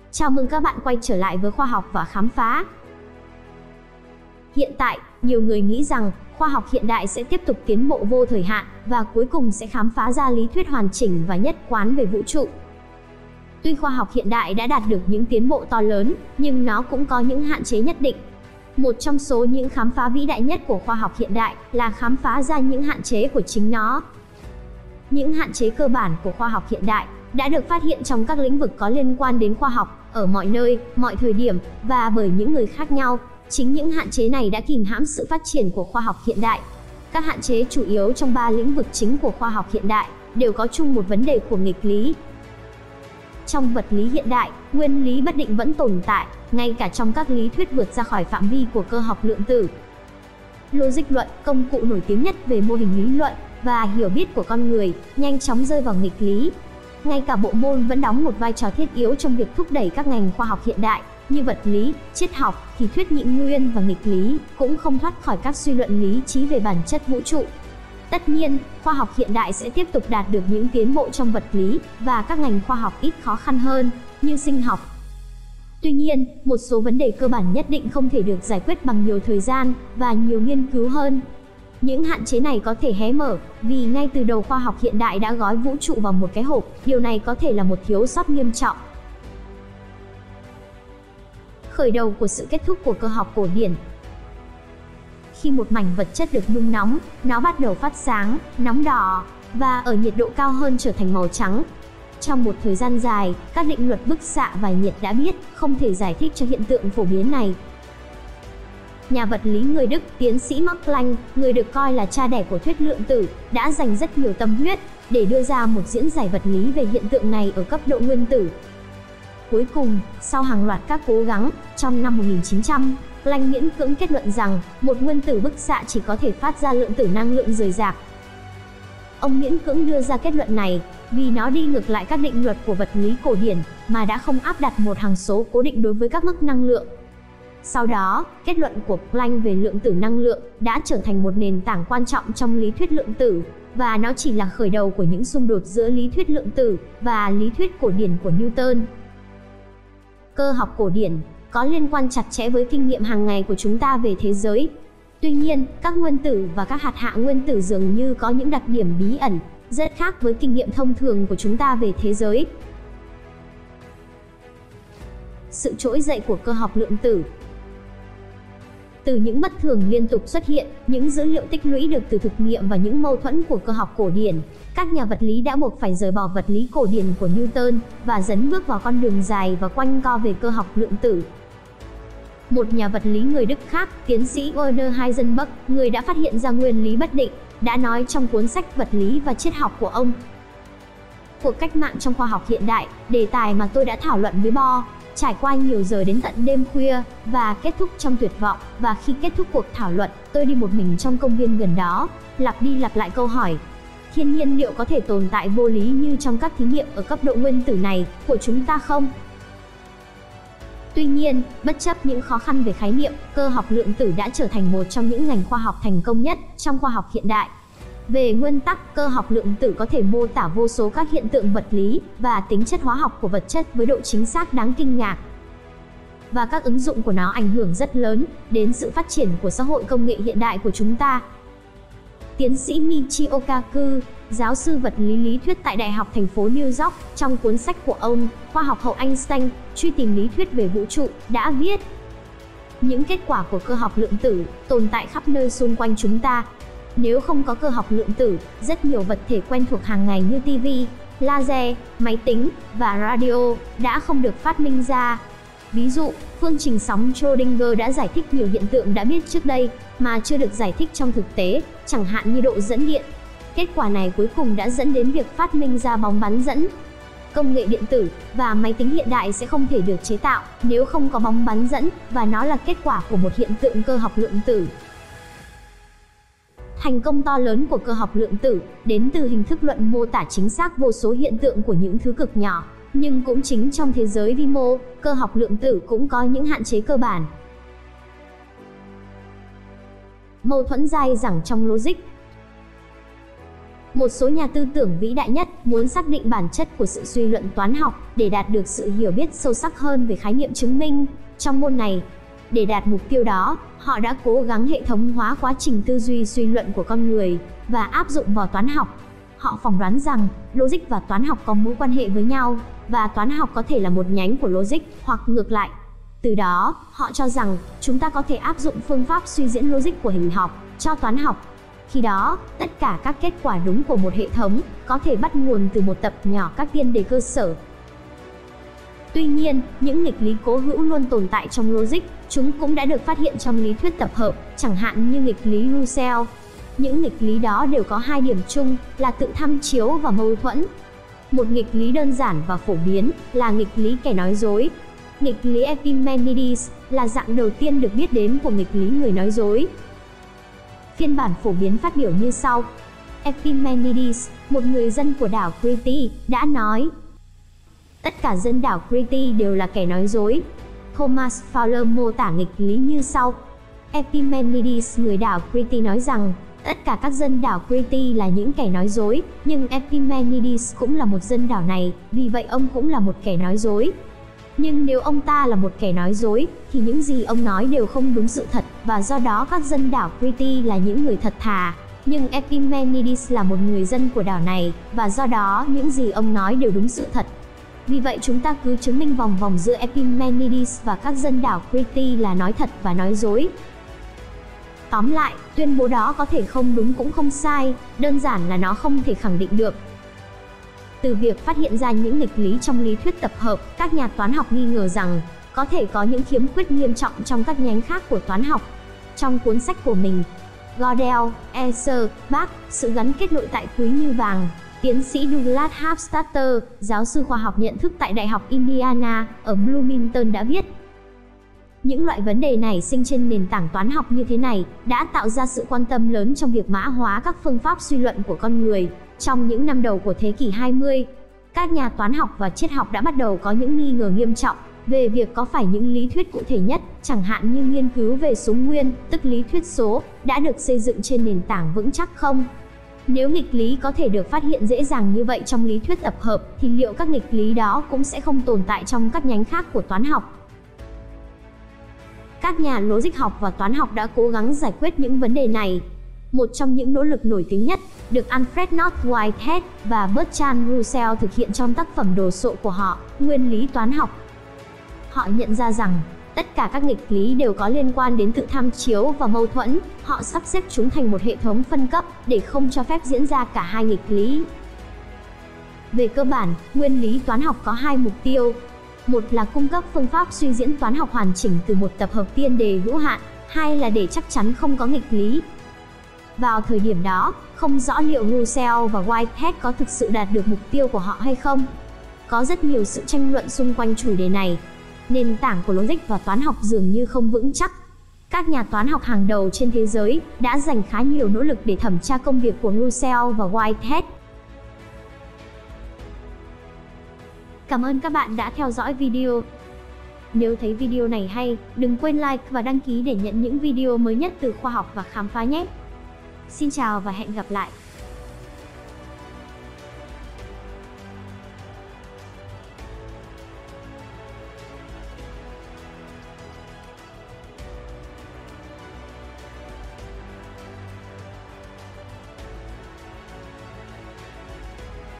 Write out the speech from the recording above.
Chào mừng các bạn quay trở lại với khoa học và khám phá. Hiện tại, nhiều người nghĩ rằng khoa học hiện đại sẽ tiếp tục tiến bộ vô thời hạn và cuối cùng sẽ khám phá ra lý thuyết hoàn chỉnh và nhất quán về vũ trụ. Tuy khoa học hiện đại đã đạt được những tiến bộ to lớn, nhưng nó cũng có những hạn chế nhất định. Một trong số những khám phá vĩ đại nhất của khoa học hiện đại là khám phá ra những hạn chế của chính nó. Những hạn chế cơ bản của khoa học hiện đại đã được phát hiện trong các lĩnh vực có liên quan đến khoa học, ở mọi nơi, mọi thời điểm, và bởi những người khác nhau. Chính những hạn chế này đã kìm hãm sự phát triển của khoa học hiện đại. Các hạn chế chủ yếu trong 3 lĩnh vực chính của khoa học hiện đại đều có chung một vấn đề của nghịch lý. Trong vật lý hiện đại, nguyên lý bất định vẫn tồn tại, ngay cả trong các lý thuyết vượt ra khỏi phạm vi của cơ học lượng tử. Logic luận, công cụ nổi tiếng nhất về mô hình lý luận và hiểu biết của con người, nhanh chóng rơi vào nghịch lý. Ngay cả bộ môn vẫn đóng một vai trò thiết yếu trong việc thúc đẩy các ngành khoa học hiện đại, như vật lý, triết học, thì thuyết nhị nguyên và nghịch lý cũng không thoát khỏi các suy luận lý trí về bản chất vũ trụ. Tất nhiên, khoa học hiện đại sẽ tiếp tục đạt được những tiến bộ trong vật lý và các ngành khoa học ít khó khăn hơn, như sinh học. Tuy nhiên, một số vấn đề cơ bản nhất định không thể được giải quyết bằng nhiều thời gian và nhiều nghiên cứu hơn. Những hạn chế này có thể hé mở, vì ngay từ đầu khoa học hiện đại đã gói vũ trụ vào một cái hộp, điều này có thể là một thiếu sót nghiêm trọng. Khởi đầu của sự kết thúc của cơ học cổ điển. Khi một mảnh vật chất được nung nóng, nó bắt đầu phát sáng, nóng đỏ, và ở nhiệt độ cao hơn trở thành màu trắng. Trong một thời gian dài, các định luật bức xạ và nhiệt đã biết không thể giải thích cho hiện tượng phổ biến này. Nhà vật lý người Đức, tiến sĩ Max Planck, người được coi là cha đẻ của thuyết lượng tử, đã dành rất nhiều tâm huyết để đưa ra một diễn giải vật lý về hiện tượng này ở cấp độ nguyên tử. Cuối cùng, sau hàng loạt các cố gắng, trong năm 1900, Planck miễn cưỡng kết luận rằng một nguyên tử bức xạ chỉ có thể phát ra lượng tử năng lượng rời rạc. Ông miễn cưỡng đưa ra kết luận này vì nó đi ngược lại các định luật của vật lý cổ điển mà đã không áp đặt một hằng số cố định đối với các mức năng lượng. Sau đó, kết luận của Planck về lượng tử năng lượng đã trở thành một nền tảng quan trọng trong lý thuyết lượng tử, và nó chỉ là khởi đầu của những xung đột giữa lý thuyết lượng tử và lý thuyết cổ điển của Newton. Cơ học cổ điển có liên quan chặt chẽ với kinh nghiệm hàng ngày của chúng ta về thế giới. Tuy nhiên, các nguyên tử và các hạt hạ nguyên tử dường như có những đặc điểm bí ẩn, rất khác với kinh nghiệm thông thường của chúng ta về thế giới. Sự trỗi dậy của cơ học lượng tử. Từ những bất thường liên tục xuất hiện, những dữ liệu tích lũy được từ thực nghiệm và những mâu thuẫn của cơ học cổ điển, các nhà vật lý đã buộc phải rời bỏ vật lý cổ điển của Newton và dấn bước vào con đường dài và quanh co về cơ học lượng tử. Một nhà vật lý người Đức khác, tiến sĩ Werner Heisenberg, người đã phát hiện ra nguyên lý bất định, đã nói trong cuốn sách Vật lý và triết học của ông: "Cuộc cách mạng trong khoa học hiện đại, đề tài mà tôi đã thảo luận với Bohr, trải qua nhiều giờ đến tận đêm khuya và kết thúc trong tuyệt vọng, và khi kết thúc cuộc thảo luận, tôi đi một mình trong công viên gần đó, lặp đi lặp lại câu hỏi: thiên nhiên liệu có thể tồn tại vô lý như trong các thí nghiệm ở cấp độ nguyên tử này của chúng ta không?" Tuy nhiên, bất chấp những khó khăn về khái niệm, cơ học lượng tử đã trở thành một trong những ngành khoa học thành công nhất trong khoa học hiện đại. Về nguyên tắc, cơ học lượng tử có thể mô tả vô số các hiện tượng vật lý và tính chất hóa học của vật chất với độ chính xác đáng kinh ngạc. Và các ứng dụng của nó ảnh hưởng rất lớn đến sự phát triển của xã hội công nghệ hiện đại của chúng ta. Tiến sĩ Michio Kaku, giáo sư vật lý lý thuyết tại Đại học thành phố New York, trong cuốn sách của ông, Khoa học hậu Einstein, truy tìm lý thuyết về vũ trụ, đã viết: những kết quả của cơ học lượng tử tồn tại khắp nơi xung quanh chúng ta. Nếu không có cơ học lượng tử, rất nhiều vật thể quen thuộc hàng ngày như TV, laser, máy tính và radio đã không được phát minh ra. Ví dụ, phương trình sóng Schrödinger đã giải thích nhiều hiện tượng đã biết trước đây mà chưa được giải thích trong thực tế, chẳng hạn như độ dẫn điện. Kết quả này cuối cùng đã dẫn đến việc phát minh ra bóng bán dẫn. Công nghệ điện tử và máy tính hiện đại sẽ không thể được chế tạo nếu không có bóng bán dẫn, và nó là kết quả của một hiện tượng cơ học lượng tử. Thành công to lớn của cơ học lượng tử đến từ hình thức luận mô tả chính xác vô số hiện tượng của những thứ cực nhỏ, nhưng cũng chính trong thế giới vi mô, cơ học lượng tử cũng có những hạn chế cơ bản. Mâu thuẫn dai dẳng trong logic. Một số nhà tư tưởng vĩ đại nhất muốn xác định bản chất của sự suy luận toán học để đạt được sự hiểu biết sâu sắc hơn về khái niệm chứng minh trong môn này. Để đạt mục tiêu đó, họ đã cố gắng hệ thống hóa quá trình tư duy suy luận của con người và áp dụng vào toán học. Họ phỏng đoán rằng logic và toán học có mối quan hệ với nhau, và toán học có thể là một nhánh của logic hoặc ngược lại. Từ đó, họ cho rằng chúng ta có thể áp dụng phương pháp suy diễn logic của hình học cho toán học. Khi đó, tất cả các kết quả đúng của một hệ thống có thể bắt nguồn từ một tập nhỏ các tiên đề cơ sở. Tuy nhiên, những nghịch lý cố hữu luôn tồn tại trong logic, chúng cũng đã được phát hiện trong lý thuyết tập hợp, chẳng hạn như nghịch lý Russell. Những nghịch lý đó đều có hai điểm chung là tự tham chiếu và mâu thuẫn. Một nghịch lý đơn giản và phổ biến là nghịch lý kẻ nói dối. Nghịch lý Epimenides là dạng đầu tiên được biết đến của nghịch lý người nói dối. Phiên bản phổ biến phát biểu như sau. Epimenides, một người dân của đảo Crete, đã nói: tất cả dân đảo Crete đều là kẻ nói dối. Thomas Fowler mô tả nghịch lý như sau. Epimenides, người đảo Crete, nói rằng tất cả các dân đảo Crete là những kẻ nói dối, nhưng Epimenides cũng là một dân đảo này, vì vậy ông cũng là một kẻ nói dối. Nhưng nếu ông ta là một kẻ nói dối, thì những gì ông nói đều không đúng sự thật, và do đó các dân đảo Crete là những người thật thà. Nhưng Epimenides là một người dân của đảo này, và do đó những gì ông nói đều đúng sự thật. Vì vậy chúng ta cứ chứng minh vòng vòng giữa Epimenides và các dân đảo Crete là nói thật và nói dối. Tóm lại, tuyên bố đó có thể không đúng cũng không sai, đơn giản là nó không thể khẳng định được. Từ việc phát hiện ra những nghịch lý trong lý thuyết tập hợp, các nhà toán học nghi ngờ rằng có thể có những khiếm khuyết nghiêm trọng trong các nhánh khác của toán học. Trong cuốn sách của mình, Gödel, Escher, Bach, sự gắn kết nội tại quý như vàng, tiến sĩ Douglas Hofstadter, giáo sư khoa học nhận thức tại Đại học Indiana ở Bloomington đã viết: những loại vấn đề nảy sinh trên nền tảng toán học như thế này đã tạo ra sự quan tâm lớn trong việc mã hóa các phương pháp suy luận của con người. Trong những năm đầu của thế kỷ 20, các nhà toán học và triết học đã bắt đầu có những nghi ngờ nghiêm trọng về việc có phải những lý thuyết cụ thể nhất, chẳng hạn như nghiên cứu về số nguyên, tức lý thuyết số, đã được xây dựng trên nền tảng vững chắc không? Nếu nghịch lý có thể được phát hiện dễ dàng như vậy trong lý thuyết tập hợp, thì liệu các nghịch lý đó cũng sẽ không tồn tại trong các nhánh khác của toán học? Các nhà logic học và toán học đã cố gắng giải quyết những vấn đề này. Một trong những nỗ lực nổi tiếng nhất được Alfred North Whitehead và Bertrand Russell thực hiện trong tác phẩm đồ sộ của họ, Nguyên lý toán học. Họ nhận ra rằng tất cả các nghịch lý đều có liên quan đến tự tham chiếu và mâu thuẫn. Họ sắp xếp chúng thành một hệ thống phân cấp để không cho phép diễn ra cả hai nghịch lý. Về cơ bản, nguyên lý toán học có hai mục tiêu. Một là cung cấp phương pháp suy diễn toán học hoàn chỉnh từ một tập hợp tiên đề hữu hạn, hai là để chắc chắn không có nghịch lý. Vào thời điểm đó, không rõ liệu Russell và Whitehead có thực sự đạt được mục tiêu của họ hay không. Có rất nhiều sự tranh luận xung quanh chủ đề này. Nền tảng của logic và toán học dường như không vững chắc. Các nhà toán học hàng đầu trên thế giới đã dành khá nhiều nỗ lực để thẩm tra công việc của Russell và Whitehead. Cảm ơn các bạn đã theo dõi video. Nếu thấy video này hay, đừng quên like và đăng ký để nhận những video mới nhất từ khoa học và khám phá nhé. Xin chào và hẹn gặp lại.